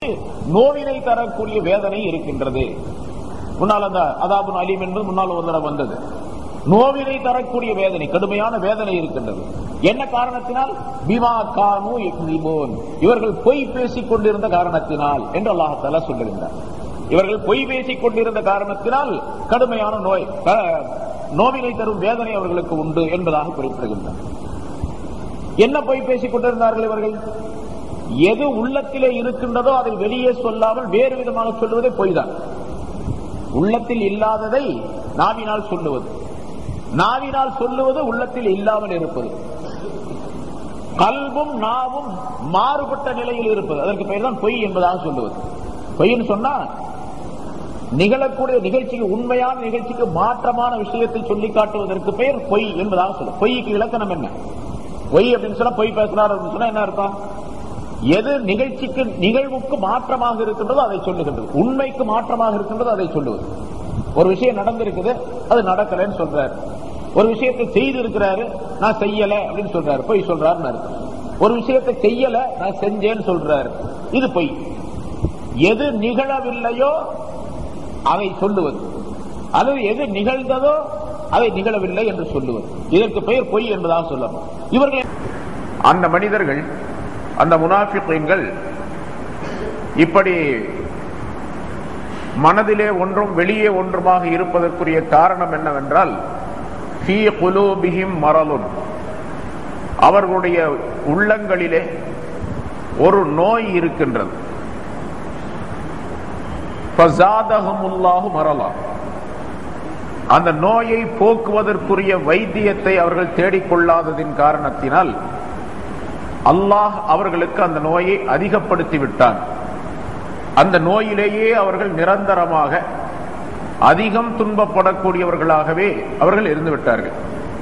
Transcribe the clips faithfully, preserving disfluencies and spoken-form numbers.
நோவினை தரக்கூடிய வேதனை இருக்கின்றது. முன்னால் அந்த அதாபுன் அலீம் என்பது முன்னால் ஒரு தடவை வந்தது. நோவினை தரக்கூடிய வேதனை, கடுமையான வேதனை இருக்கின்றது. என்ன காரணத்தினால்? பிமா கானு யக்ஸிபூன், இவர்கள் பொய் பேசிக் கொண்டிருந்த காரணத்தினால் என்று அல்லாஹ் தஆலா சொல்லுகின்றார். இவர்கள் பொய் பேசிக் கொண்டிருந்த காரணத்தினால் கடுமையான நோய், நோவினை தரும் வேதனை அவர்களுக்கு உண்டு என்பதாக குறிப்பிடுகின்றார். என்ன பொய் பேசிக் கொண்டிருந்தார்கள் இவர்கள்? எது உள்ளத்திலே இருக்கின்றதோ அதை வெளியே சொல்லாமல் வேறு விதமாக சொல்லுவதே பொய் தான். உள்ளத்தில் இல்லாததை நாவினால் சொல்லுவது, நாவினால் சொல்லுவது உள்ளத்தில் இல்லாமல் இருப்பது, கல்வும் நாவும் மாறுபட்ட நிலையில் இருப்பது, அதற்கு பெயர் தான் பொய் என்பதாக சொல்லுவது. பொய்ன்னு சொன்னா நிகழக்கூடிய நிகழ்ச்சிக்கு, உண்மையான நிகழ்ச்சிக்கு மாற்றமான விஷயத்தை சொல்லி காட்டுவதற்கு பெயர் பொய் என்பதாக சொல்லும். பொய்க்கு இலக்கணம் என்ன? பொய் அப்படின்னு சொன்னா பொய் பேசுறார் அப்படின்னு சொன்னா என்ன அர்த்தம்? எது நிகழ்ச்சிக்கு நிகழ்வுக்கு மாற்றமாக இருக்கின்றதோ அதை சொல்லுகின்றது, உண்மைக்கு மாற்றமாக இருக்கின்றதோ அதை சொல்லுவது. ஒரு விஷயம் நடந்திருக்குது, அது நடக்கலன்னு சொல்றாரு. ஒரு விஷயத்தை செய்து இருக்கிறாரு, நான் செய்யல அப்படின்னு சொல்றாரு, பொய் சொல்றாருன்னு அர்த்தம். ஒரு விஷயத்தை செய்யல, நான் செஞ்சேன்னு சொல்றாரு, இது பொய். எது நிகழவில்லையோ அதை சொல்லுவது, அல்லது எது நிகழ்ந்ததோ அதை நிகழவில்லை என்று சொல்லுவது, இதற்கு பெயர் பொய் என்பதாக சொல்லலாம். இவர்கள் அந்த மனிதர்கள், அந்த முனாஃபிகீன்கள் இப்படி மனதிலே ஒன்றும் வெளியே ஒன்றுமாக இருப்பதற்குரிய காரணம் என்னவென்றால், ஃபீ குலூபிஹிம் மரலுன், அவர்களுடைய உள்ளங்களிலே ஒரு நோய் இருக்கின்றது. ஃபஸாதஹுமுல்லாஹு மரலா, அந்த நோயை போக்குவதற்குரிய வைத்தியத்தை அவர்கள் தேடிக்கொள்ளாததின் காரணத்தினால் அல்லாஹ் அவர்களுக்கு அந்த நோயை அதிகப்படுத்தி விட்டான். அந்த நோயிலேயே அவர்கள் நிரந்தரமாக அதிகம் துன்பப்படக்கூடியவர்களாகவே அவர்கள் இருந்து விட்டார்கள்.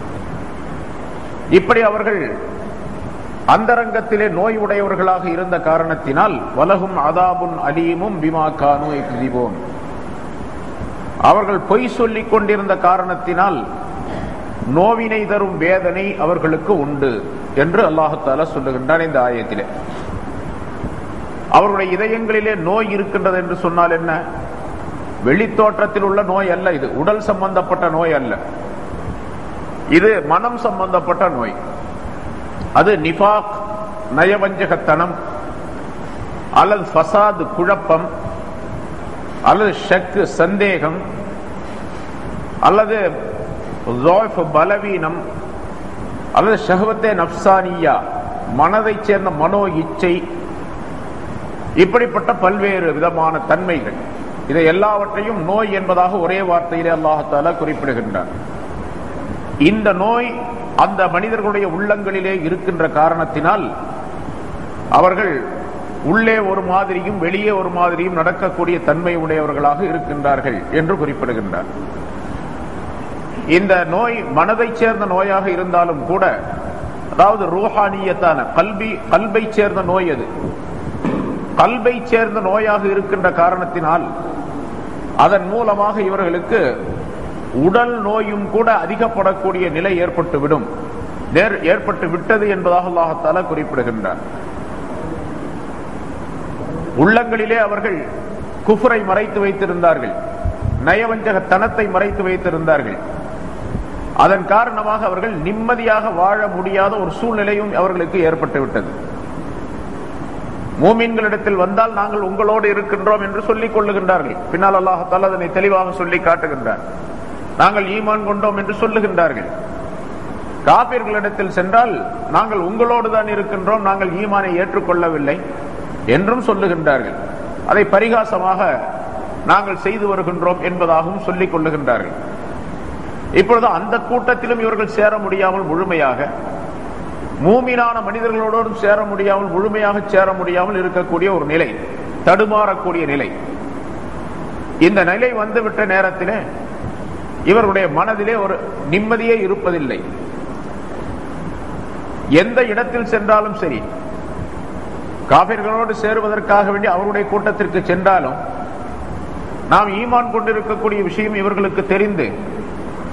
இப்படி அவர்கள் அந்தரங்கத்திலே நோய் உடையவர்களாக இருந்த காரணத்தினால் வலகும் அதாபுன் அலீமும் பிமா கானு யக்ஸிபூன், அவர்கள் பொய் சொல்லிக் கொண்டிருந்த காரணத்தினால் நோவினை தரும் வேதனை அவர்களுக்கு உண்டு என்று அல்லாஹ் தஆலா சொல்லுகின்றான் இந்த ஆயத்திலே. அவருடைய இதயங்களிலே நோய் இருக்கின்றது என்று சொன்னால் என்ன? வெளித்தோற்றத்தில் உள்ள நோய் அல்ல, இது உடல் சம்பந்தப்பட்ட நோய் அல்ல, இது மனம் சம்பந்தப்பட்ட நோய். அது நிஃபாக், நயவஞ்சகத்தனம், அல்லது ஃபசாத், குழப்பம், அல்லது ஷக்கு, சந்தேகம், அல்லது பலவீனம், அல்லது ஷஹ்வத்தே நஃப்சானியா, மனதை சேர்ந்த மனோ இச்சை, இப்படிப்பட்ட பல்வேறு விதமான தன்மைகள். இதை எல்லாவற்றையும் நோய் என்பதாக ஒரே வார்த்தையிலே அல்லாஹ் தஆலா குறிப்பிடுகின்றார். இந்த நோய் அந்த மனிதர்களுடைய உள்ளங்களிலே இருக்கின்ற காரணத்தினால் அவர்கள் உள்ளே ஒரு மாதிரியும் வெளியே ஒரு மாதிரியும் நடக்கக்கூடிய தன்மை உடையவர்களாக இருக்கின்றார்கள் என்று குறிப்பிடுகின்றார். இந்த நோய் மனதை சேர்ந்த நோயாக இருந்தாலும் கூட, அதாவது ரூஹானியத்தான கல்வி கல்பை சேர்ந்த நோய், அது கல்பை சேர்ந்த நோயாக இருக்கின்ற காரணத்தினால் அதன் மூலமாக இவர்களுக்கு உடல் நோயும் கூட அதிகப்படக்கூடிய நிலை ஏற்பட்டுவிடும், ஏற்பட்டு விட்டது என்பதாக அல்லாஹ் தஆலா குறிப்பிடுகின்றார். உள்ளங்களிலே அவர்கள் குஃப்ரை மறைத்து வைத்திருந்தார்கள், நயவஞ்சகத்தனத்தை மறைத்து வைத்திருந்தார்கள். அதன் காரணமாக அவர்கள் நிம்மதியாக வாழ முடியாத ஒரு சூழ்நிலையும் அவர்களுக்கு ஏற்பட்டு விட்டது. மூமின்களிடத்தில் வந்தால் நாங்கள் உங்களோடு இருக்கின்றோம் என்று சொல்லிக் கொள்ளுகின்றார்கள், பின்னால் அல்லாஹ் தஆலா அதனை தெளிவாக சொல்லி காட்டுகின்றார். நாங்கள் ஈமான் கொண்டோம் என்று சொல்லுகின்றார்கள். காபிர்களிடத்தில் சென்றால் நாங்கள் உங்களோடு தான் இருக்கின்றோம், நாங்கள் ஈமானை ஏற்றுக்கொள்ளவில்லை என்றும் சொல்லுகின்றார்கள். அதை பரிகாசமாக நாங்கள் செய்து வருகின்றோம் என்பதாகவும் சொல்லிக் கொள்ளுகின்றார்கள். இப்பொழுது அந்த கூட்டத்திலும் இவர்கள் சேர முடியாமல், முழுமையாக மூமினான மனிதர்களோடும் சேர முடியாமல், முழுமையாக சேர முடியாமல் இருக்கக்கூடிய ஒரு நிலை, தடுமாறக்கூடிய நிலை. இந்த நிலை வந்துவிட்ட நேரத்திலே இவருடைய மனதிலே ஒரு நிம்மதியே இருப்பதில்லை. எந்த இடத்தில் சென்றாலும் சரி, காபிர்களோடு சேருவதற்காக வேண்டி அவருடைய கூட்டத்திற்கு சென்றாலும் நாம் ஈமான் கொண்டிருக்கக்கூடிய விஷயம் இவர்களுக்கு தெரிந்து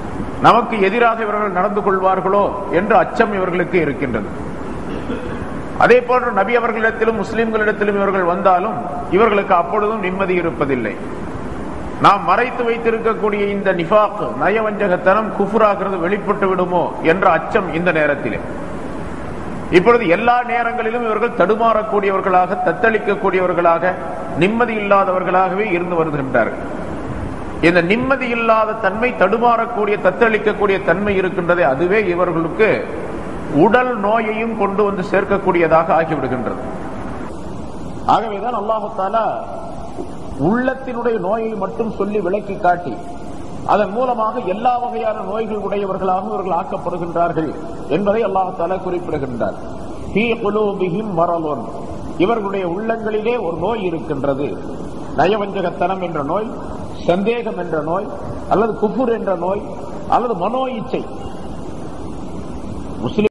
நமக்கு எதிராக இவர்கள் நடந்து கொள்வார்களோ என்ற அச்சம் இவர்களுக்கு இருக்கின்றது. அதே போன்று நபி அவர்களிடத்திலும் முஸ்லிம்களிடத்திலும் இவர்கள் வந்தாலும் இவர்களுக்கு அப்பொழுதும் நிம்மதி இருப்பதில்லை. நாம் மறைத்து வைத்திருக்கக்கூடிய இந்த நிஃபாக் நயவஞ்சகத்தனம் குஃபுராகிறது வெளிப்பட்டு விடுமோ என்ற அச்சம் இந்த நேரத்திலே. இப்பொழுது எல்லா நேரங்களிலும் இவர்கள் தடுமாறக்கூடியவர்களாக, தத்தளிக்கக்கூடியவர்களாக, நிம்மதி இல்லாதவர்களாகவே இருந்து வருகின்றார்கள். இந்த நிம்மதி இல்லாத தன்மை, தடுமாறக்கூடிய தத்தளிக்கக்கூடிய தன்மை இருக்கின்றதே, அதுவே இவர்களுக்கு உடல் நோயையும் கொண்டு வந்து சேர்க்கக்கூடியதாக ஆகிவிடுகின்றது. ஆகவேதான் அல்லாஹு தஆலா உள்ளத்தினுடைய நோயை மட்டும் சொல்லி விளக்கி காட்டி அதன் மூலமாக எல்லா வகையான நோய்கள் உடையவர்களாக இவர்கள் ஆக்கப்படுகின்றார்கள் என்பதை அல்லாஹ் தஆலா குறிப்பிடுகின்றார். ஃபீ குலூபிஹிம் மரதுன், இவர்களுடைய உள்ளங்களிலே ஒரு நோய் இருக்கின்றது. நயவஞ்சகத்தனம் என்ற நோய், சந்தேகம் என்ற நோய், அல்லது குஃபுர் என்ற நோய், அல்லது மனோ இச்சை. முஸ்லிம்